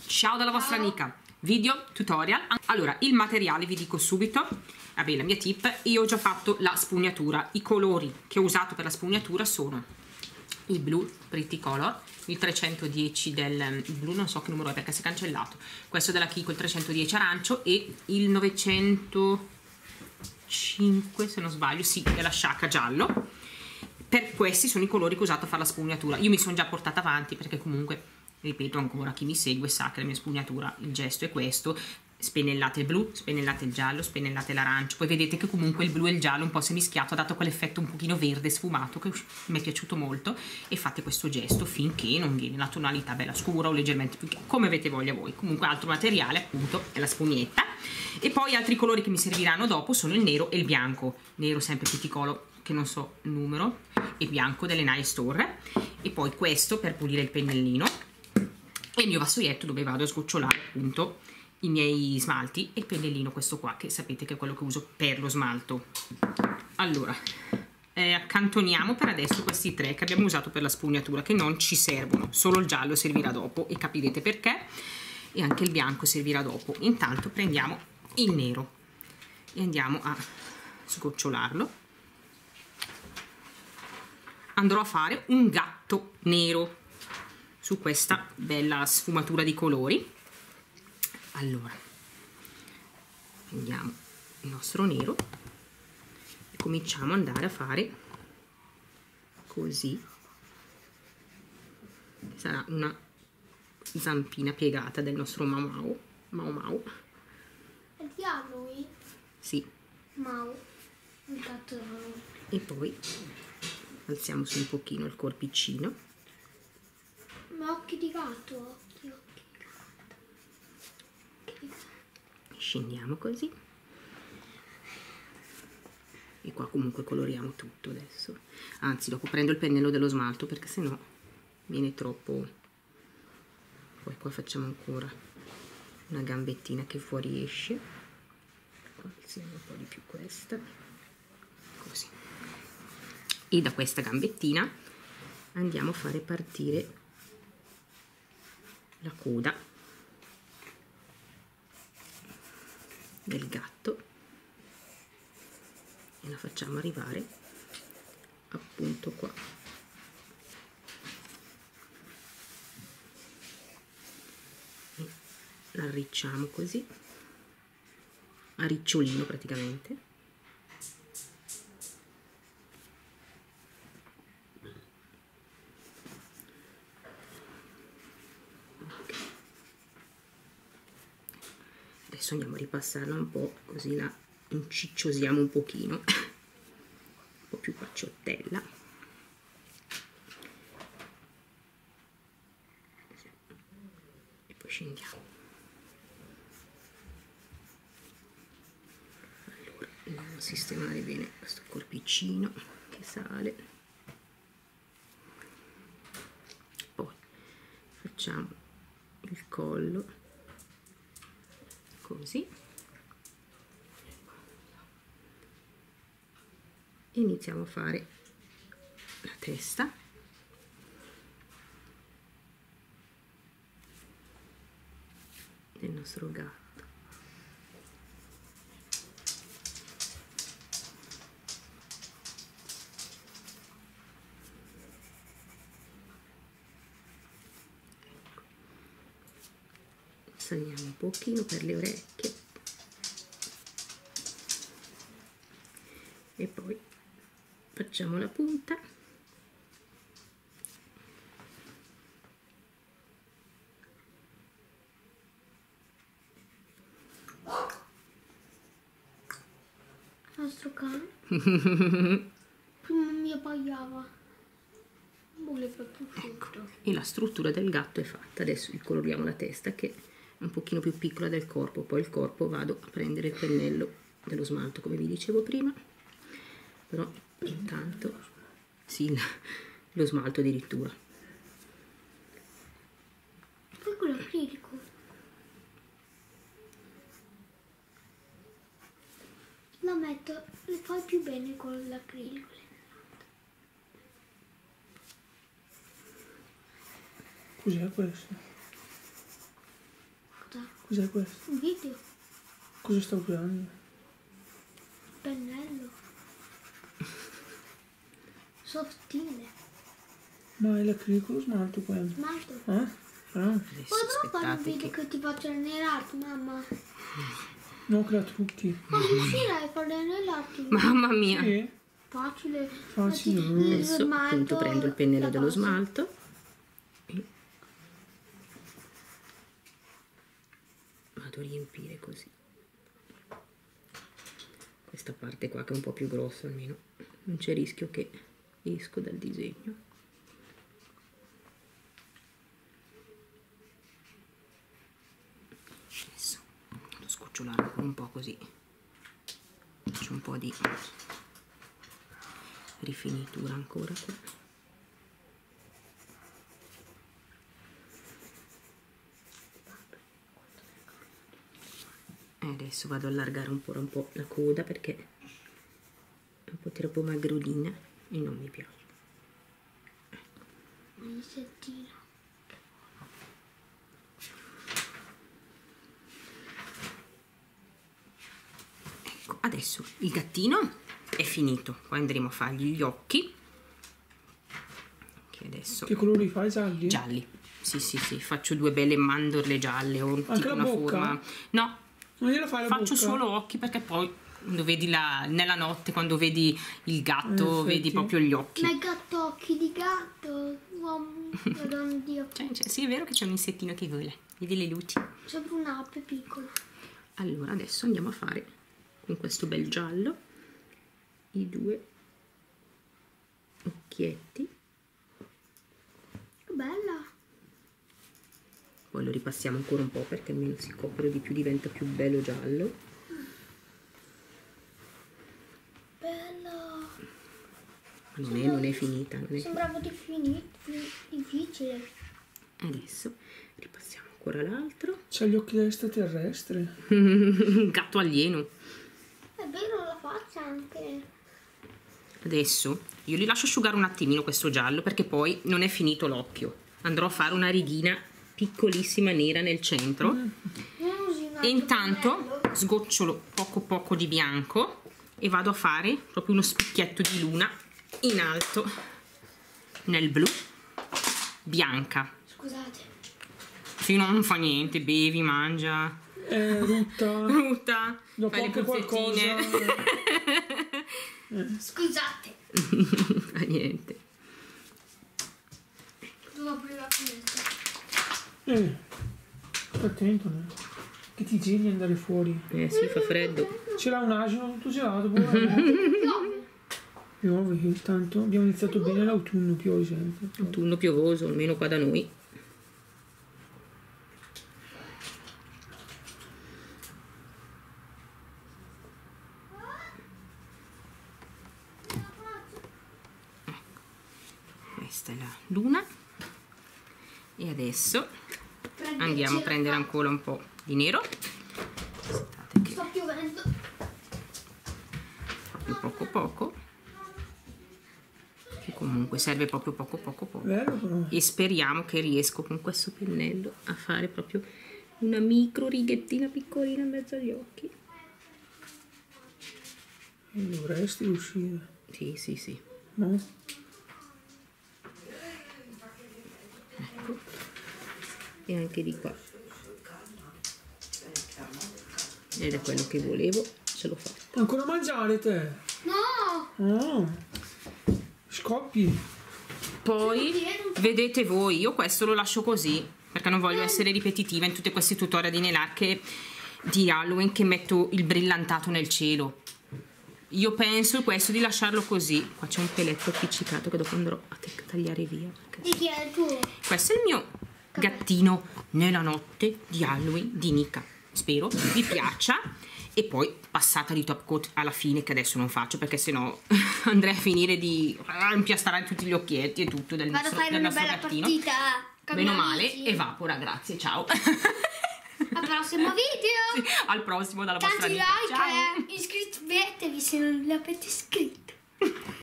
Ciao dalla vostra Nica, video tutorial. Allora, il materiale vi dico subito, vabbè, la mia tip. Io ho già fatto la spugnatura. I colori che ho usato per la spugnatura sono il blu Pretty Color, il 310 del il blu, non so che numero è perché si è cancellato, questo della Kiko, il 310 arancio, e il 905 se non sbaglio, sì, della Shaka giallo. Per questi sono i colori che ho usato a fare la spugnatura. Io mi sono già portata avanti perché comunque, ripeto ancora, chi mi segue sa che la mia spugnatura, il gesto è questo: spennellate il blu, spennellate il giallo, spennellate l'arancio. Poi vedete che comunque il blu e il giallo un po' si è mischiato, ha dato quell'effetto un pochino verde sfumato che mi è piaciuto molto, e fate questo gesto finché non viene la tonalità bella scura o leggermente più chiara, come avete voglia voi. Comunque altro materiale appunto è la spugnetta. E poi altri colori che mi serviranno dopo sono il nero e il bianco. Nero sempre Piticolo, che non so il numero, e bianco delle Nice Store. E poi questo per pulire il pennellino, e il mio vassoietto dove vado a sgocciolare appunto i miei smalti, e il pennellino questo qua che sapete che è quello che uso per lo smalto. Allora, accantoniamo per adesso questi tre che abbiamo usato per la spugnatura, che non ci servono, solo il giallo servirà dopo e capirete perché, e anche il bianco servirà dopo. Intanto prendiamo il nero e andiamo a sgocciolarlo. Andrò a fare un gatto nero su questa bella sfumatura di colori. Allora, prendiamo il nostro nero e cominciamo ad andare a fare così. Sarà una zampina piegata del nostro Mau Mau. È di Halloween? Sì. Mau, il gatto Halloween. E poi alziamo su un pochino il corpicino. Ma occhi di gatto, occhi di gatto. Scendiamo così. E qua comunque coloriamo tutto adesso. Anzi, dopo prendo il pennello dello smalto perché sennò viene troppo. Poi qua facciamo ancora una gambettina che fuori esce. Qua alziamo un po' di più questa. Così. E da questa gambettina andiamo a fare partire la coda del gatto e la facciamo arrivare appunto qua. E la arricciamo così a ricciolino praticamente. Adesso andiamo a ripassarla un po', così la incicciosiamo un pochino, un po' più pacciottella. E poi scendiamo. Allora, andiamo a sistemare bene questo corpicino che sale. Poi facciamo il collo. Così, e iniziamo a fare la testa. Del nostro gatto. Saliamo un pochino per le orecchie e poi facciamo la punta. Il nostro cane prima mi abbaiava, voleva più frutto. Ecco, e la struttura del gatto è fatta. Adesso gli coloriamo la testa che è un pochino più piccola del corpo. Poi il corpo vado a prendere il pennello dello smalto come vi dicevo prima, però intanto sì, lo smalto addirittura. Poi con l'acrilico. La metto, le fai più bene con l'acrilico. Cos'è questo? carta. Cos'è questo? Un video. Cosa sta usando? Pennello. Sottile. Ma è l'acrilico o lo smalto quello? Smalto. Ah? Adesso Puoi fare un aspettate video che ti faccio anellarti, mamma? No, che la trucchi. Ma riuscirai a fare anellarti? Mamma mia. Sì. Facile. Facile. Il Adesso smalto, appunto prendo il pennello la dello base. smalto e vado a riempire così questa parte qua che è un po' più grossa, almeno non c'è rischio che esco dal disegno. Adesso lo scocciolare ancora un po' così faccio un po' di rifinitura ancora qua. E adesso vado a allargare un po' la coda perché è un po' troppo magrolina e non mi piace. Un settino. Ecco, adesso il gattino è finito, poi andremo a fargli gli occhi che adesso Che colori fai? Gialli? gialli. Sì, faccio due belle mandorle gialle o Anche tipo la una bocca? forma. No, Non gliela fai la faccio bocca? solo occhi perché poi quando vedi nella notte, quando vedi il gatto, effetti. vedi proprio gli occhi. Ma il gatto occhi di gatto. Uomo. Madonna Dio. Sì, è vero che c'è un insettino che vola. Vedi le luci? Sembra un'ape piccola. Allora, adesso andiamo a fare con questo bel giallo i due occhietti. Che bella. Poi lo ripassiamo ancora un po' perché almeno si copre di più, diventa più bello giallo. Bella. Ma non è finita. Non è Sembrava difficile. Adesso ripassiamo ancora l'altro. C'ha gli occhi da extraterrestre. Gatto alieno. È vero, la faccia anche. Adesso io li lascio asciugare un attimino questo giallo perché poi non è finito l'occhio. Andrò a fare una righina piccolissima nera nel centro. Non usi un altro E intanto pennello? sgocciolo poco di bianco e vado a fare proprio uno spicchietto di luna in alto nel blu, bianca. Scusate. Sì, non fa niente, bevi, mangia, Rutta. frutta, Dopo fai le anche qualcosa. puzzettine. Scusate. Fa niente. Devo aprire la finestra. Sta attento, ne? Che ti giri andare fuori. Sì, fa freddo. Ce l'ha un asino tutto gelato. Piove. Piove, intanto abbiamo iniziato bene l'autunno, piove sempre. Autunno piovoso, almeno qua da noi. Questa è la luna. E adesso andiamo a prendere ancora un po' di nero. Aspettate che Sta piovendo. proprio poco. Che comunque serve proprio poco. Bello però. E speriamo che riesco con questo pennello a fare proprio una micro righettina piccolina in mezzo agli occhi. Dovresti riuscire. Sì. No? Ecco. E anche di qua. Ed è quello che volevo, ce l'ho fatta. Ancora a mangiare te? No. Oh. Scoppi. Poi vedete voi, io questo lo lascio così perché non voglio essere ripetitiva in tutti questi tutorial di nail di Halloween che metto il brillantato nel cielo. Io penso questo di lasciarlo così. Qua c'è un peletto appiccicato che dopo andrò a tagliare via perché... Di chi è il tuo? Questo è il mio gattino nella notte di Halloween di Nika. Spero vi piaccia. E poi passata di top coat alla fine, che adesso non faccio perché sennò andrei a finire di impiastrare tutti gli occhietti e tutto del Vado a nostro, fare del una nostro bella gattino. partita. Con Bene o gli male, amici. evapora, grazie, ciao. Al prossimo video. Sì, al prossimo dalla vostra Tanti amica. like. Ciao. Iscrivetevi se non l'avete iscritto.